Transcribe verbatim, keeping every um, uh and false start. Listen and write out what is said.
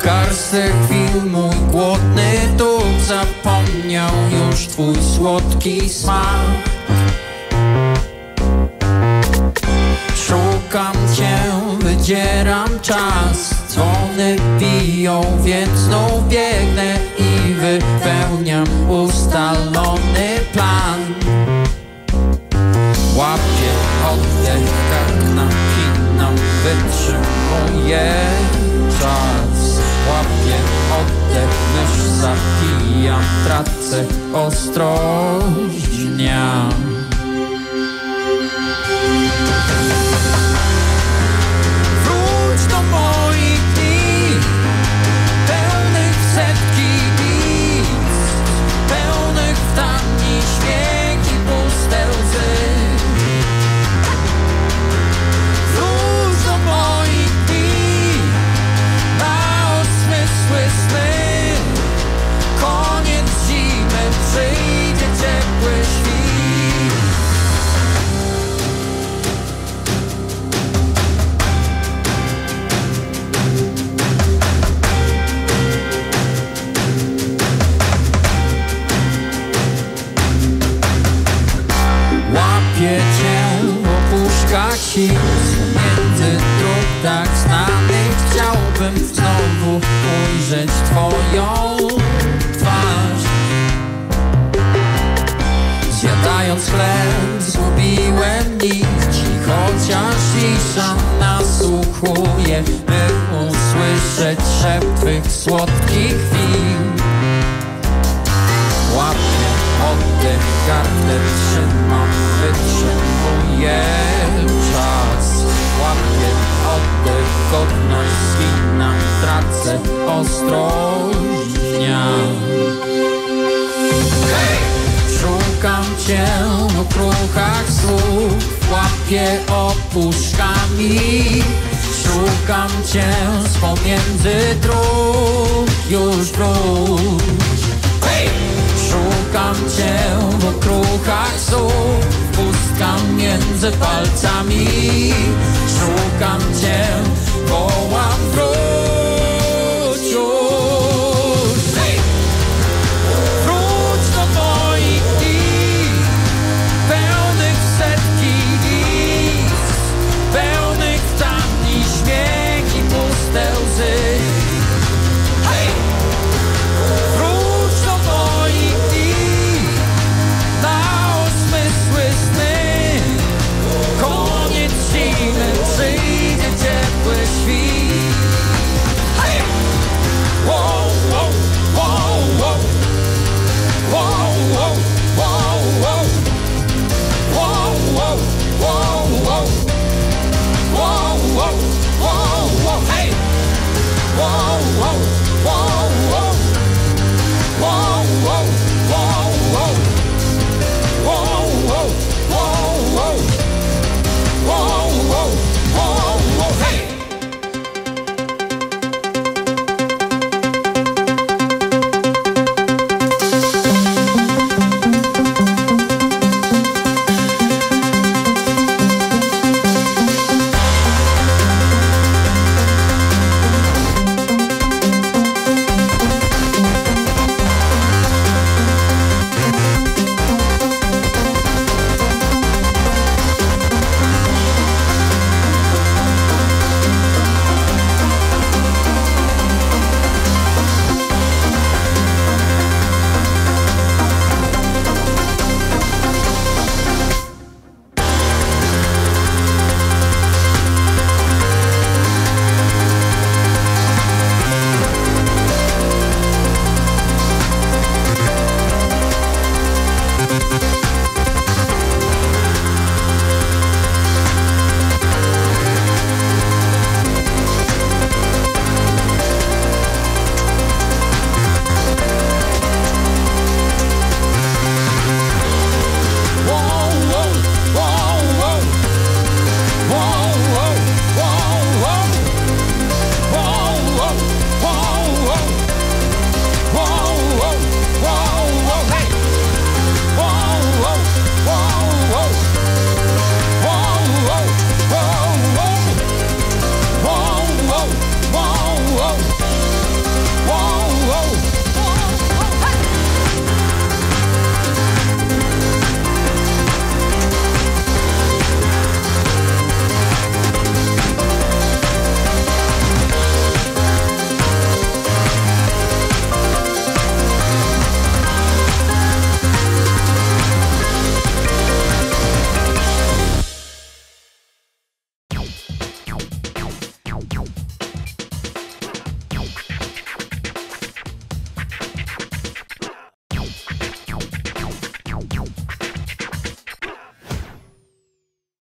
Garstek chwil mój głodny duch zapomniał już twój słodki smak. Szukam cię, wydzieram czas. Dzwony biją, więc znów biegnę i wypełniam ustalony plan. Łapię oddech, tak napinam, wytrzymuję czas. Łapię oddech, mysz zapijam, tracę ostrość dnia. Wróć do moich dni, pełnych setki list, pełnych wtani śmiech i puste łzy. Wróć do moich dni, na osmysły sny. Koniec zimy, przyjdzie ciepły świt. Łapię cię w opuszkach sił, między dróg tak znanych. Chciałbym znowu ujrzeć twoją twarz. Zjadając chleb zgubiłem nić, chociaż cisza nasłuchuje, by usłyszeć szept twych słodkich chwil. Łapię oddech, kartę trzymam, wytrzymuję czas. Łapię oddech, godność zginam, tracę ostrość dnia. Hej! Szukam cię w okruchach słów, łapię opuszkami. Szukam cię z pomiędzy dróg, już wróć. Hej! Szukam cię w okruchach słów, pustka między palcami. Szukam cię, wołam wróć już. Hej! Wróć do moich dni, pełnych setki list, pełnych wtani śmiech i puste łzy. Hej!